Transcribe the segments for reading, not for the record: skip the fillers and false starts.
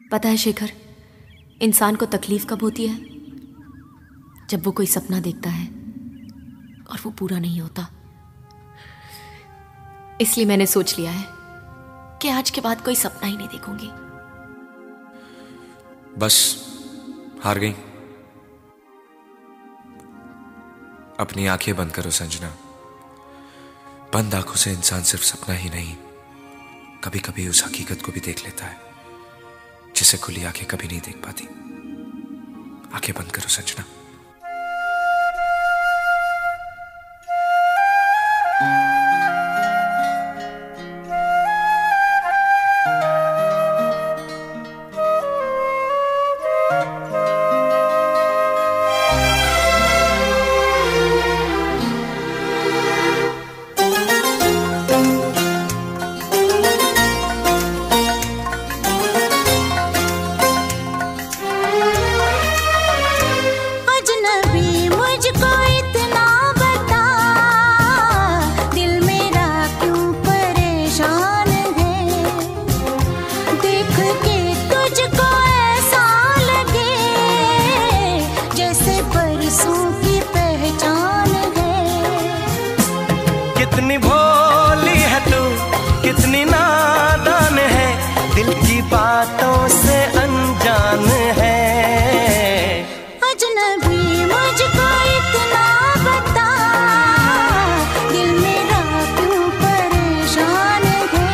पता है शेखर, इंसान को तकलीफ कब होती है? जब वो कोई सपना देखता है और वो पूरा नहीं होता। इसलिए मैंने सोच लिया है कि आज के बाद कोई सपना ही नहीं देखूंगी। बस हार गई। अपनी आंखें बंद करो संजना। बंद आंखों से इंसान सिर्फ सपना ही नहीं, कभी कभी उस हकीकत को भी देख लेता है जिसे खुली आंखें कभी नहीं देख पाती। आंखें बंद करो संजना। कितनी भोली है तू, कितनी नादान है, दिल की बातों से अनजान है। अजनबी मुझको इतना बता, दिल मेरा क्यों परेशान है।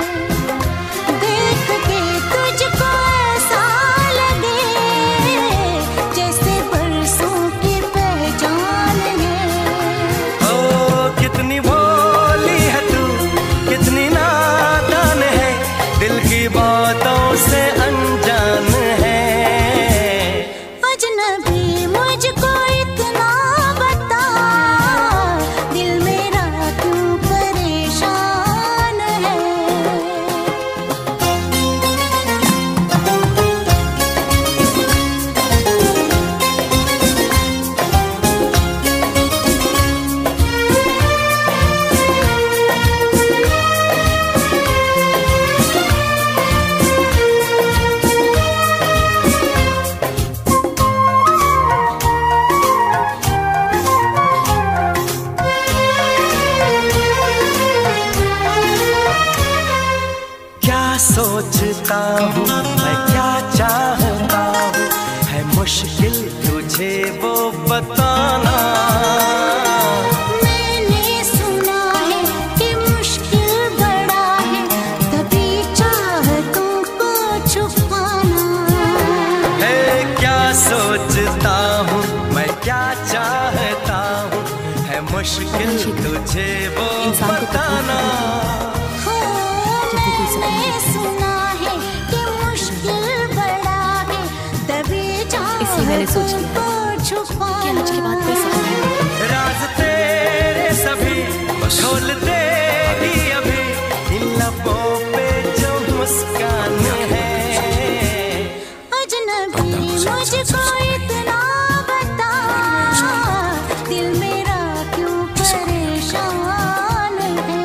देख के तुझको ऐसा लगे जैसे बरसों की पहचान है। ओ कितनी बातों से अनजान है। अजनबी मुझको इतना बता, दिल मेरा क्यों परेशान है। सोचता हूँ मैं, क्या चाहता हूँ, है मुश्किल तुझे वो बताना। मैंने सुना है कि मुश्किल बड़ा है, तभी चाहतों को छुपाना। है क्या सोचता हूँ मैं, क्या चाहता हूँ, है मुश्किल तुझे वो बताना। सुना है कि मुश्किल बड़ा है, तभी इसलिए मैंने सोच लिया कि आज के बाद कोई सपना नहीं। राज तेरे सभी खोल दे ही अभी, इन लबों पे जो मुस्कान है। अजनबी मुझको इतना बता, दिल मेरा क्यों परेशान है।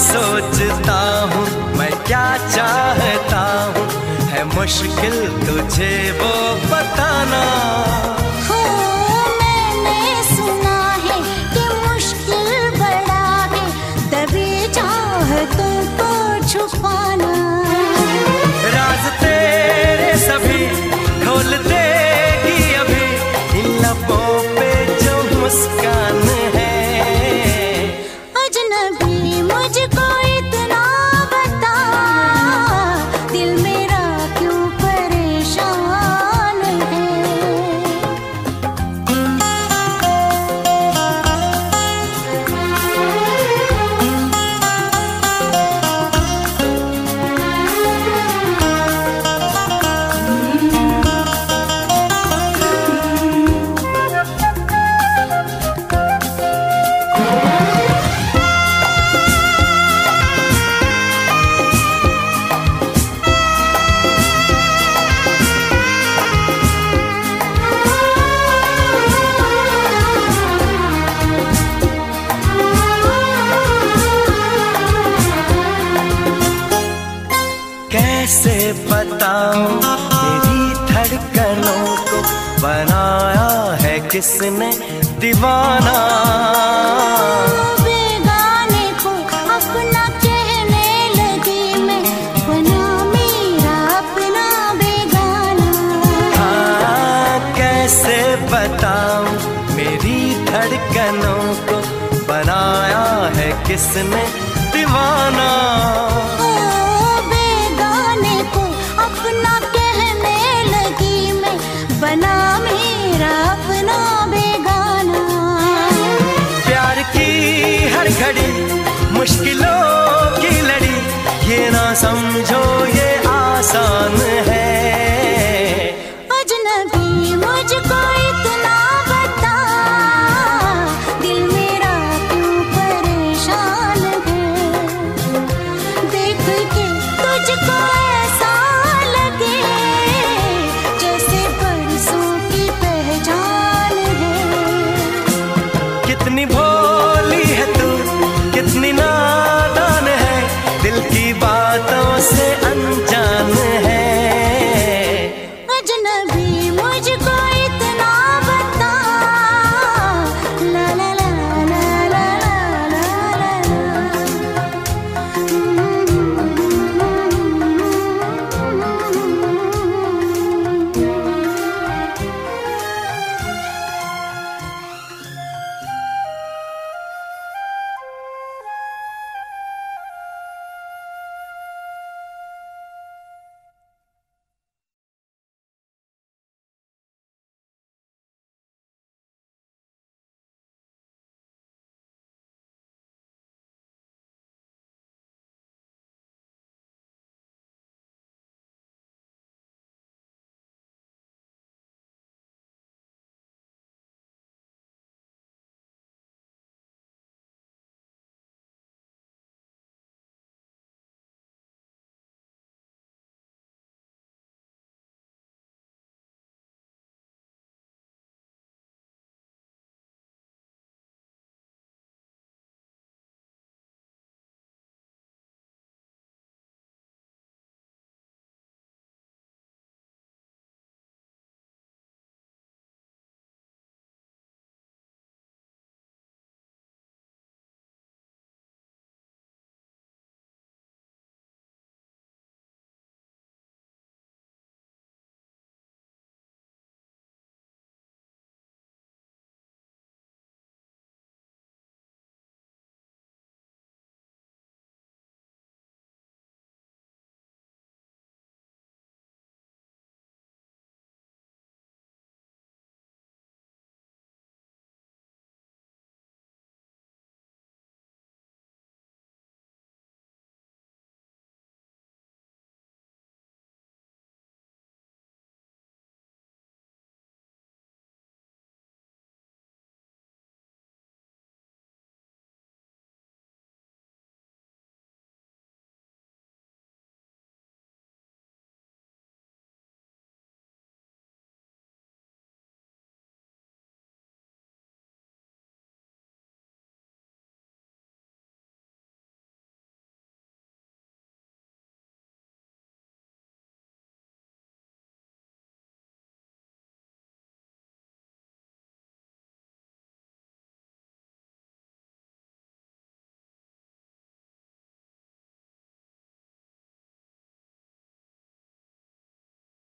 सोचता हूँ, मैं क्या चाहता हूँ, है मुश्किल तुझे वो बताना। हो मैंने सुना है कि मुश्किल बड़ा है दबी चाहतों को छुपाना। राज तेरे सभी खोल देगी अभी, इन लबों पे जो मुस्कान है। अजनबी मुझको इतना बता, दिल मेरा क्यों परेशान है। कैसे बताऊं मेरी धड़कनों को बनाया है किसने दीवाना। बेगाने को अपना कहने लगी मैं, बना मेरा अपना बेगाना। हाँ, कैसे बताऊं मेरी धड़कनों को बनाया है किसने दीवाना। अपना कहने लगी मैं, बना मेरा अपना बेगाना। प्यार की हर घड़ी मुश्किलों की लड़ी, ये ना समझो ये आसान है।